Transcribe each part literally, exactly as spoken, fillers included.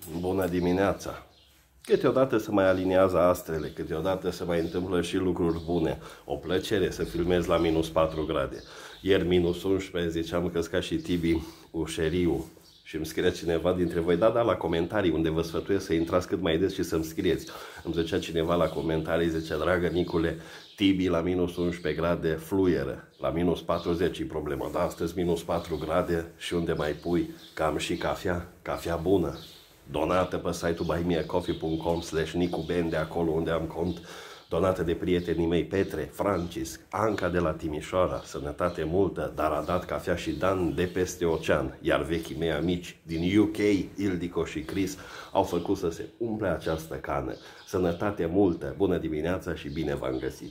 Bună dimineața! Câteodată se mai aliniază astrele, câteodată se mai întâmplă și lucruri bune. O plăcere să filmez la minus patru grade. Ieri minus unsprezece, ziceam că ca și Tibi Ușeriu. Și îmi scrie cineva dintre voi, da, da, la comentarii, unde vă sfătuiesc să intrați cât mai des și să-mi scrieți. Îmi zicea cineva la comentarii, zicea, dragă Nicule, Tibi la minus unsprezece grade fluieră, la minus patruzeci e problema, da, astăzi minus patru grade și unde mai pui, că am și cafea, cafea bună, donată pe site-ul buy me a coffee punct com slash Nicu Bende, acolo unde am cont, donată de prietenii mei Petre, Francis, Anca de la Timișoara, sănătate multă, dar a dat cafea și Dan de peste ocean, iar vechii mei amici din U K, Ildico și Chris, au făcut să se umple această cană. Sănătate multă, bună dimineața și bine v-am găsit!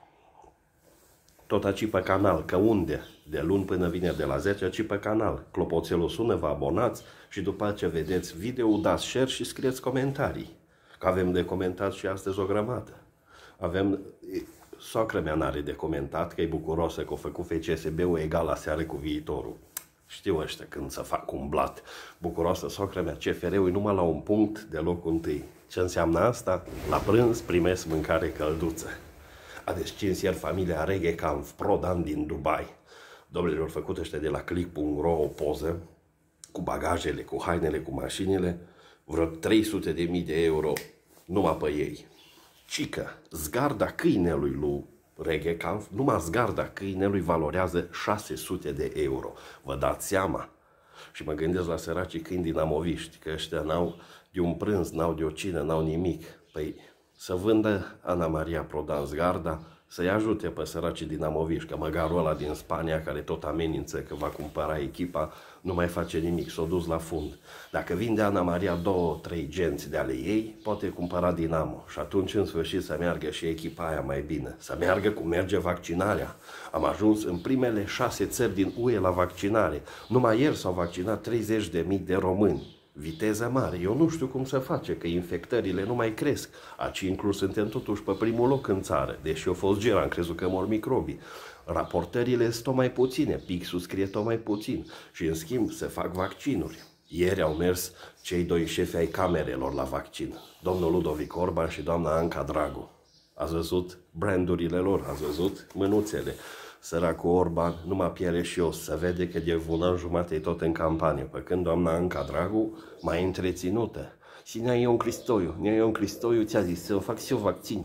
Tot aici pe canal, că unde? De luni până vineri de la zece, aici pe canal. Clopoțelul sună, vă abonați și după ce vedeți video, dați share și scrieți comentarii. Că avem de comentat și astăzi o grămadă. Avem, soacră mea n-are de comentat, că e bucuroasă că a făcut F C S B-ul egal la seară cu viitorul. Știu ăștia când să fac un blat. Bucuroasă soacră mea, C F R-ul e numai la un punct de locul întâi. Ce înseamnă asta? La prânz primesc mâncare călduță. A descins ieri familia Reggae Camp Prodan din Dubai. Domnilor, au făcut ăștia de la click punct ro o poză cu bagajele, cu hainele, cu mașinile, vreo trei sute de mii de euro numai pe ei. Cică, zgarda câinelui lui Reggae Camp, numai zgarda câinelui valorează șase sute de euro. Vă dați seama? Și mă gândesc la săracii câini din Amoviști, că ăștia n-au de un prânz, n-au de o cină, n-au nimic. Păi să vândă Ana Maria Prodan zgarda, să-i ajute pe săracii din Amoviști, că măgarul ăla din Spania, care tot amenință că va cumpăra echipa, nu mai face nimic, s-o dus la fund. Dacă vinde Ana Maria două, trei genți de ale ei, poate cumpăra Dinamo. Și atunci, în sfârșit, să meargă și echipa aia mai bine. Să meargă cum merge vaccinarea. Am ajuns în primele șase țări din U E la vaccinare. Numai ieri s-au vaccinat treizeci de mii de români. Viteză mare. Eu nu știu cum se face, că infectările nu mai cresc. Aici inclus suntem totuși pe primul loc în țară. Deși eu fost ger, am crezut că mor microbii. Raportările sunt tot mai puține, pixul scrie tot mai puțin. Și în schimb se fac vaccinuri. Ieri au mers cei doi șefi ai camerelor la vaccin. Domnul Ludovic Orban și doamna Anca Dragu. Ați văzut brandurile lor, ați văzut mânuțele. Săracul Orban numai piele și os, se vede că de un an jumate e tot în campanie, pe când doamna Anca Dragu mai întreținută. Și Nea Ion Cristoiu, Nea Ion Cristoiu ți-a zis să fac și eu vaccin.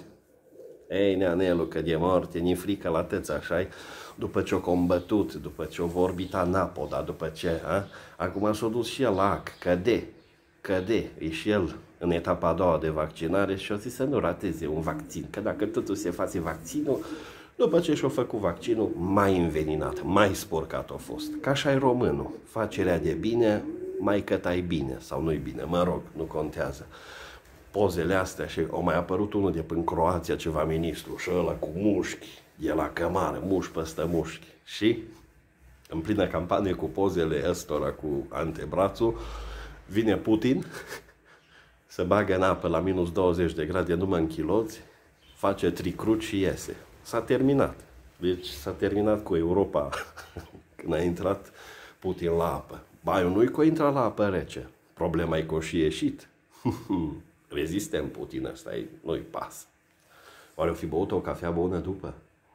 Ei, Neanelu, că de moarte, ni frică la tăți, așa-i? După ce-o combătut, după ce-o vorbita Napoda, după ce, a? Acum s-a dus și el la ac, căde, căde, e și el în etapa a doua de vaccinare și o zis să nu rateze un vaccin, că dacă totul se face vaccinul, după ce și-a făcut vaccinul, mai înveninat, mai sporcat a fost. Ca așa e românul. Facerea de bine, mai că tai bine sau nu-i bine, mă rog, nu contează. Pozele astea și au mai apărut unul de până Croația, ceva ministru, și ăla cu mușchi, e la cămară, mușchi păstă mușchi. Și în plină campanie cu pozele ăstora cu antebrațul, vine Putin, se bagă în apă la minus douăzeci de grade, numai în chiloți, face tricruci și iese. S-a terminat. Deci s-a terminat cu Europa când a intrat Putin la apă. Ba, eu nu-i că a intrat la apă rece. Problema e că o și ieșit. Rezistent Putin ăsta, nu-i pas. Oare o fi băut o cafea bună după?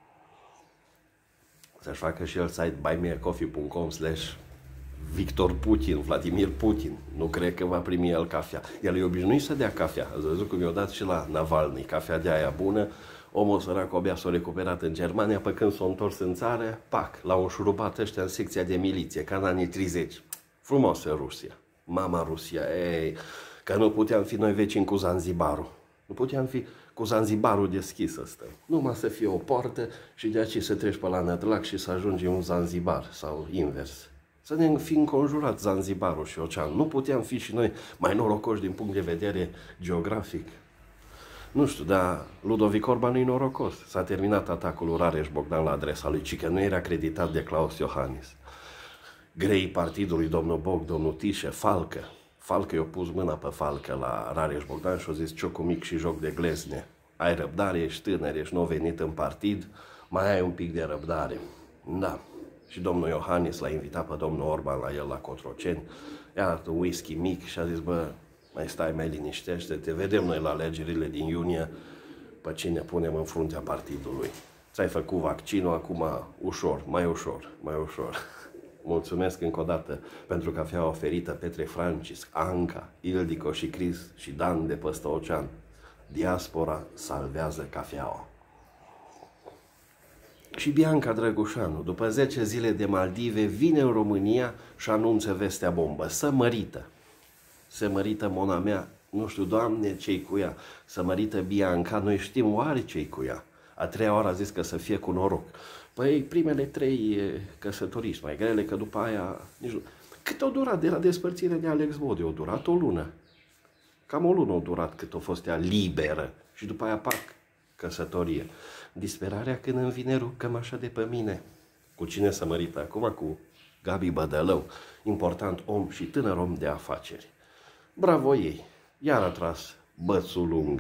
Să-și facă și el site buy me a coffee punct com slash Victor Putin, Vladimir Putin. Nu cred că va primi el cafea. El e obișnuit să dea cafea. Ați văzut cum i-a dat și la Navalny, cafea de aia bună. Omul sărac abia s-a recuperat în Germania, pe când s-a întors în țară, pac, l-au înșurubat ăștia în secția de miliție, ca în anii treizeci. Frumoasă Rusia. Mama Rusia, ei, că nu puteam fi noi vecini cu Zanzibarul. Nu puteam fi cu Zanzibarul deschis ăsta. Numai să fie o poartă și de aceea să treci pe la Nădlac și să ajungi în Zanzibar, sau invers. Să ne fi înconjurat Zanzibarul și ocean. Nu puteam fi și noi mai norocoși din punct de vedere geografic. Nu știu, dar Ludovic Orban nu-i norocos. S-a terminat atacul lui Rareș Bogdan la adresa lui, ci că nu era acreditat de Klaus Iohannis. Grei partidului, domnul Boc, domnul Tișe, Falcă. Falcă i-a pus mâna pe Falcă la Rareș Bogdan și a zis ciocul mic și joc de glezne. Ai răbdare, ești tânăr, ești nou venit în partid, mai ai un pic de răbdare. Da. Și domnul Iohannis l-a invitat pe domnul Orban la el la Cotroceni, i-a dat un whisky mic și a zis, bă, mai stai, mai liniștește-te, vedem noi la alegerile din iunie pe cine punem în fruntea partidului. Ți-ai făcut vaccinul, acum ușor, mai ușor, mai ușor. Mulțumesc încă o dată pentru cafeaua oferită Petre Francisc, Anca, Ildico și Cris și Dan de peste ocean. Diaspora salvează cafeaua. Și Bianca Drăgușanu, după zece zile de Maldive, vine în România și anunță vestea bombă. Să mărită. Se mărită mona mea. Nu știu, Doamne, ce-i cu ea? Să mărită Bianca. Noi știm oare ce-i cu ea. A treia oară a zis că să fie cu noroc. Păi primele trei căsătorii mai grele, că după aia... Nici nu... Cât o durat de la despărțire de Alex Bode? O durat o lună. Cam o lună o durat cât a fost ea liberă. Și după aia, pac, căsătorie. Disperarea când îmi vine cămașa de pe mine. Cu cine să mărită acum? Cu Gabi Bădălău, important om și tânăr om de afaceri. Bravo ei! Iar a tras bățul lung.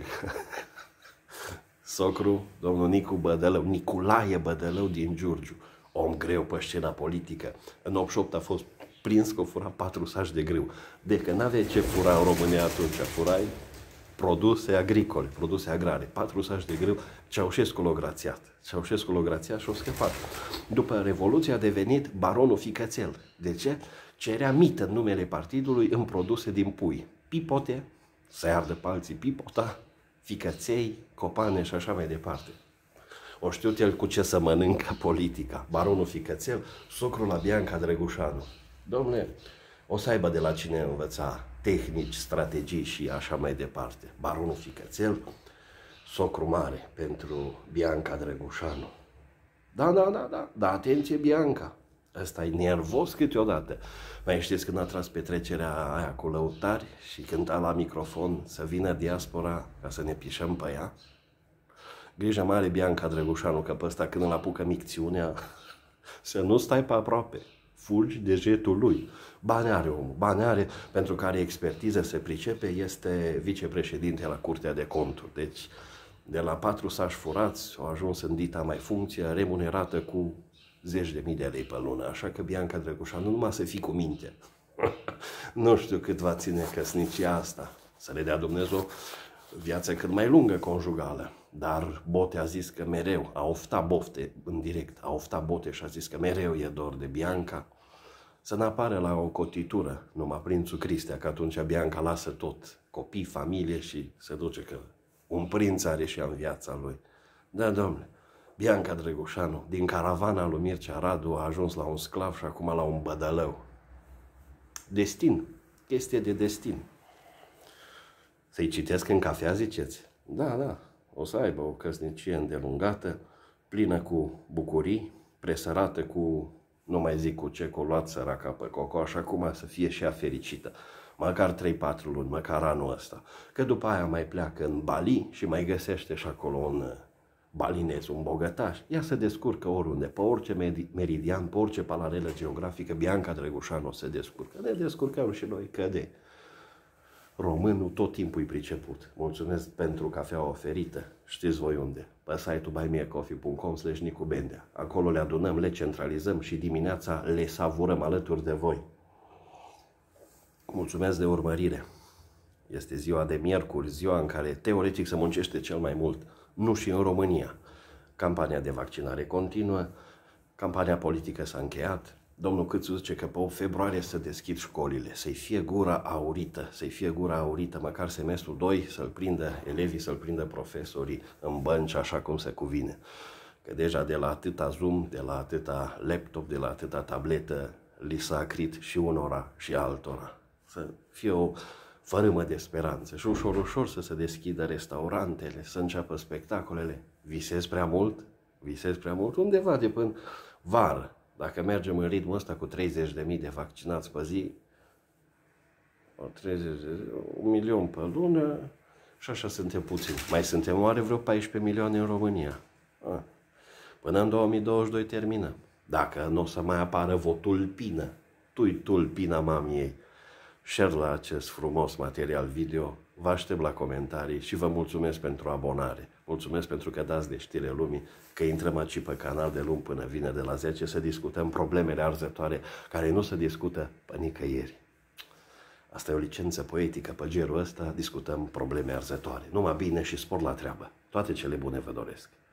Socru, domnul Nicu Bădălău, Niculae Bădălău din Giurgiu, om greu pe scena politică. În optzeci și opt a fost prins că fura patru saci de grâu. De că n-aveai ce fura în România atunci, furai produse agricole, produse agrare. Patru saci de grâu, Ceaușescu l-a grațiat. Ceaușescu l-a grațiat și a scăpat. După Revoluție a devenit baronul Ficățel. De ce? Cerea mită în numele partidului în produse din pui. Pipote, să ardă pe alții pipota, ficăței, copane și așa mai departe. O știut el cu ce să mănâncă politica. Baronul Ficățel, socrul la Bianca Drăgușanu. Dom'le, o să aibă de la cine învăța tehnici, strategii și așa mai departe. Baronul Ficățel, socru mare pentru Bianca Drăgușanu. Da, da, da, da, da, atenție Bianca. Ăsta e nervos câteodată. Mai știți când a tras petrecerea aia cu lăutari și cânta la microfon să vină diaspora ca să ne pișăm pe ea? Grijă mare Bianca Drăgușanu, că pe ăsta când îl apucă micțiunea, să nu stai pe aproape. Fugi de jetul lui. Bani are omul, bani are, pentru care expertiză se pricepe, este vicepreședinte la Curtea de Conturi. Deci, de la patru saci furați, au ajuns în dita mai funcție, remunerată cu zeci de mii de lei pe lună. Așa că Bianca Drăgușanu, numai să fii cu minte. Nu știu cât va ține căsnicia asta. Să le dea Dumnezeu viață cât mai lungă conjugală. Dar Bote a zis că mereu, a oftat Bofte în direct, a oftat Bote și a zis că mereu e dor de Bianca. Să n-apare la o cotitură numai prințul Cristea, că atunci Bianca lasă tot, copii, familie și se duce că un prinț are și ea în viața lui. Da, domnule, Bianca Drăgușanu, din caravana lui Mircea Radu, a ajuns la un sclav și acum la un bădălău. Destin, chestie de destin. Să-i citesc în cafea, ziceți? Da, da, o să aibă o căsnicie îndelungată, plină cu bucurii, presărată cu, nu mai zic cu ce, cu luat săraca pe coco, așa cum să fie și ea fericită. Măcar trei patru luni, măcar anul ăsta. Că după aia mai pleacă în Bali și mai găsește și acolo un balineț, un bogătaș. Ea se descurcă oriunde, pe orice meridian, pe orice paralelă geografică, Bianca Drăgușanu se descurcă. Ne descurcăm și noi, că de românul tot timpul e priceput. Mulțumesc pentru cafeaua oferită. Știți voi unde? Pe site-ul buy me a coffee punct com slash Nicu Bendea. Acolo le adunăm, le centralizăm și dimineața le savurăm alături de voi. Mulțumesc de urmărire. Este ziua de miercuri, ziua în care teoretic se muncește cel mai mult. Nu și în România. Campania de vaccinare continuă, campania politică s-a încheiat. Domnul Câțu zice că pe opt februarie să deschid școlile, să-i fie gura aurită, să-i fie gura aurită, măcar semestrul doi, să-l prindă elevii, să-l prindă profesorii în bănci, așa cum se cuvine. Că deja de la atâta Zoom, de la atâta laptop, de la atâta tabletă, li s-a acrit și unora și altora. Să fie o fărâmă de speranță și ușor, ușor să se deschidă restaurantele, să înceapă spectacolele. Visez prea mult? Visez prea mult? Undeva de până vară. Dacă mergem în ritmul ăsta cu treizeci de mii de vaccinați pe zi, treizeci de, un milion pe lună și așa suntem puțini. Mai suntem oare vreo paisprezece milioane în România. A. Până în două mii douăzeci și doi terminăm. Dacă nu o să mai apară votul pină, tu-i tulpina mamiei. Share la acest frumos material video, vă aștept la comentarii și vă mulțumesc pentru abonare. Mulțumesc pentru că dați de știre lumii că intrăm aici pe canal de luni până vine de la zece să discutăm problemele arzătoare care nu se discută pe nicăieri. Asta e o licență poetică. Pe gerul ăsta discutăm probleme arzătoare. Numai bine și spor la treabă. Toate cele bune vă doresc.